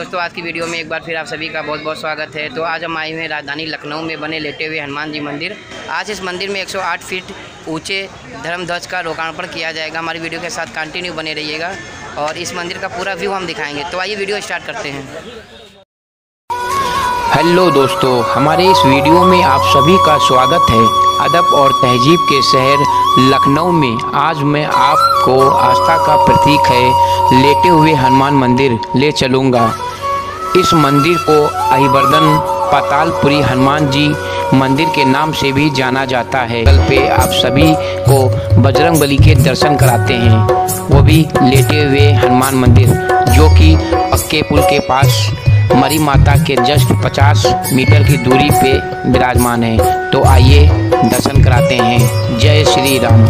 दोस्तों, आज की वीडियो में एक बार फिर आप सभी का बहुत बहुत स्वागत है। तो आज हम आए हुए हैं राजधानी लखनऊ में बने लेटे हुए हनुमान जी मंदिर। आज इस मंदिर में 108 फीट ऊंचे धर्मध्वज का लोकार्पण किया जाएगा। हमारी वीडियो के साथ कंटिन्यू बने रहिएगा और इस मंदिर का पूरा व्यू हम दिखाएंगे। तो आइए वीडियो स्टार्ट करते हैं। हेलो दोस्तों, हमारे इस वीडियो में आप सभी का स्वागत है। अदब और तहजीब के शहर लखनऊ में आज मैं आपको आस्था का प्रतीक है लेटे हुए हनुमान मंदिर ले चलूँगा। इस मंदिर को अहिवर्दन पातालपुरी हनुमान जी मंदिर के नाम से भी जाना जाता है। कल पे आप सभी को बजरंगबली के दर्शन कराते हैं, वो भी लेटे हुए हनुमान मंदिर जो कि पक्के पुल के पास मरी माता के जस्ट 50 मीटर की दूरी पे विराजमान है। तो आइए दर्शन कराते हैं। जय श्री राम।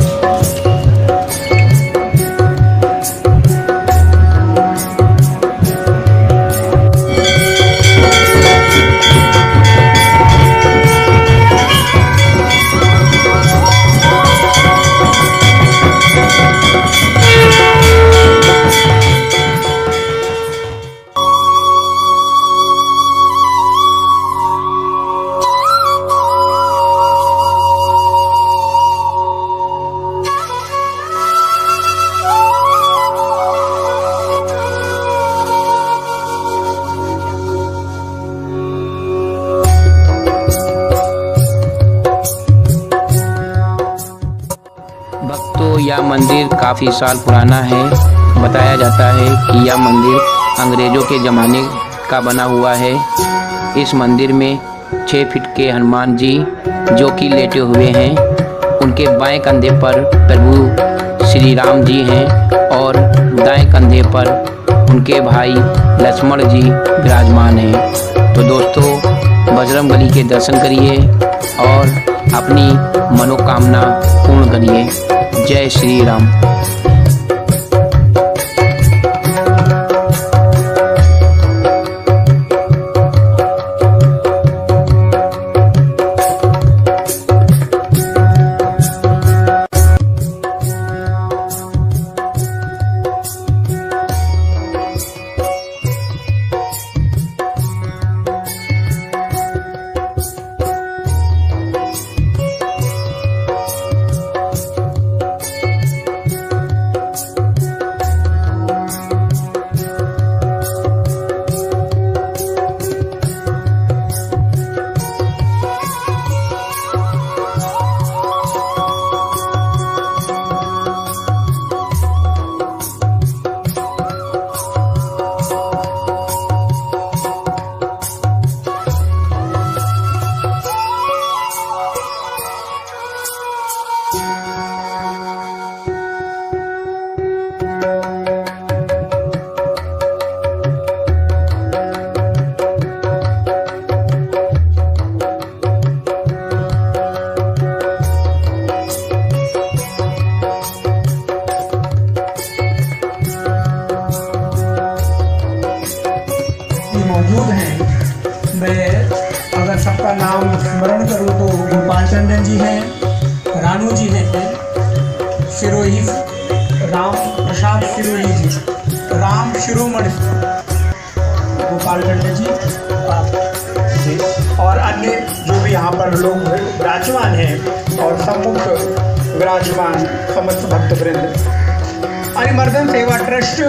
भक्तों, यह मंदिर काफ़ी साल पुराना है। बताया जाता है कि यह मंदिर अंग्रेज़ों के ज़माने का बना हुआ है। इस मंदिर में 6 फीट के हनुमान जी जो कि लेटे हुए हैं, उनके बाएं कंधे पर प्रभु श्री राम जी हैं और दाएं कंधे पर उनके भाई लक्ष्मण जी विराजमान हैं। तो दोस्तों, बजरंगबली के दर्शन करिए और अपनी मनोकामना पूर्ण करिए। जय श्री राम। मौजूद हैं। मैं अगर सबका नाम स्मरण करूं तो गोपाल चंदन जी हैं, रानू जी हैं, शिरोही राम प्रसाद शिरोही जी, राम शिरोमणि गोपाल चंदन जी और अन्य जो भी यहाँ पर लोग विराजमान हैं और सम्मुख विराजमान समस्त भक्तवृंद। अरिमर्दन सेवा ट्रस्ट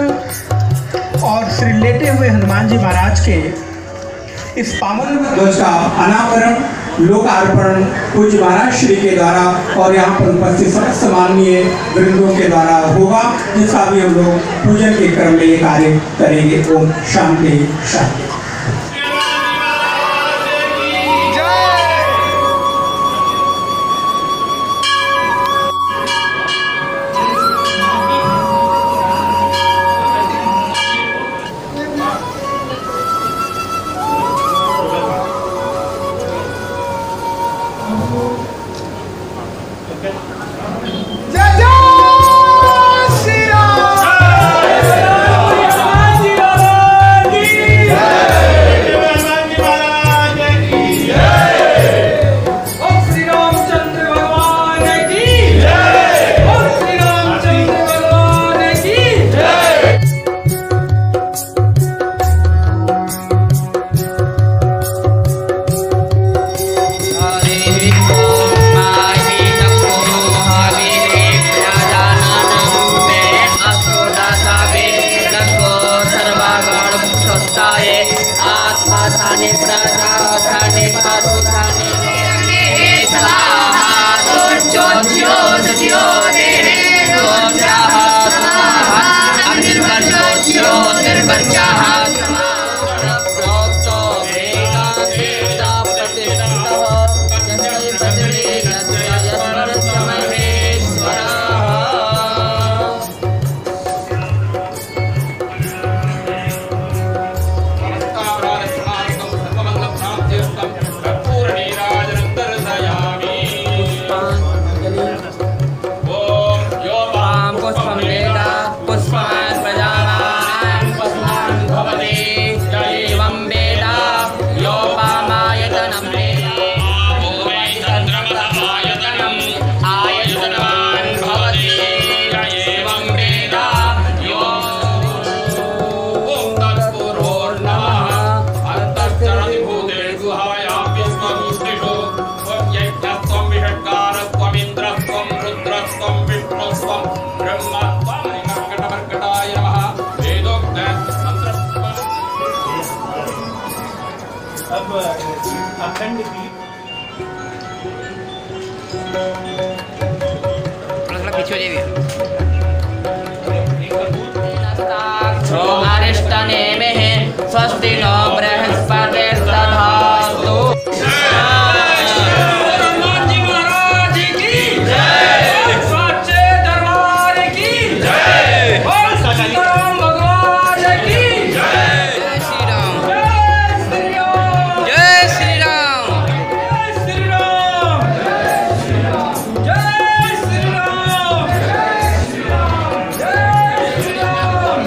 और श्री लेटे हुए हनुमान जी महाराज के इस पावन ध्वज का अनावरण लोकार्पण पूज्य महाराज श्री के द्वारा और यहाँ पर उपस्थित समस्त माननीय वृंदों के द्वारा होगा, जिसका भी हम लोग पूजन के क्रम में ये कार्य करेंगे। ओम शांति शांति। जय अखंड दीप थोड़ा पीछे हो जाइए। अरिष्टने में स्वस्ति नो बृहस्पति दधातु। हनुमान जी महाराज की जय, सच्चे दरबार की जय, और सीताराम भगवान की जय। जय श्री राम, जय श्री राम, जय श्री राम। जय श्री राम, जय श्री राम, जय श्री राम।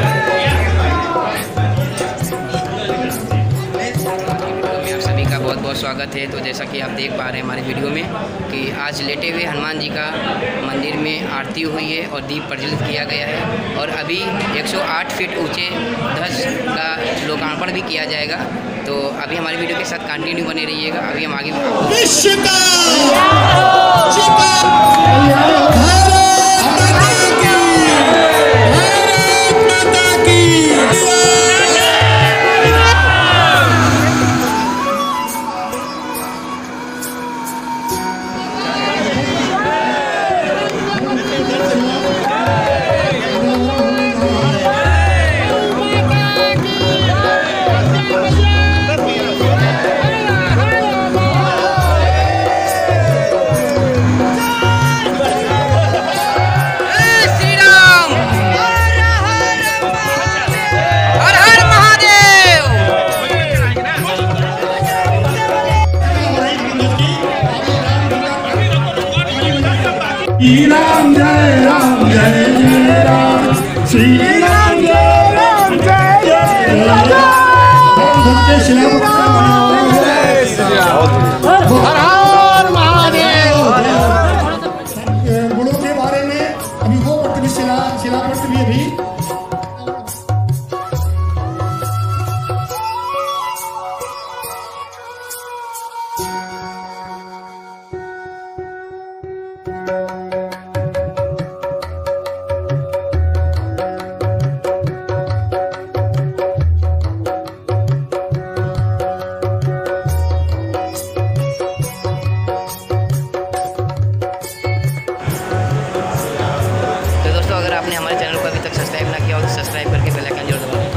में आप सभी का बहुत बहुत स्वागत है। तो जैसा कि आप देख पा रहे हैं हमारे वीडियो में कि आज लेटे हुए हनुमान जी का मंदिर में आरती हुई है और दीप प्रज्वलित किया गया है और अभी 108 फीट ऊंचे ध्वज का लोकार्पण भी किया जाएगा। तो अभी हमारी वीडियो के साथ कंटिन्यू बने रहिएगा। अभी हम आगे श्री राम जय राम जय जय राम, श्री राम जय राम जय जय राम। हर हर महादेव। गुणों के बारे में अभी वो पृथ्वी शिला पृथ्वी भी तो दोस्तों अगर आपने हमारे चैनल को अभी तक सब्सक्राइब ना किया हो तो सब्सक्राइब करके बेल आइकन जरूर दबाएं।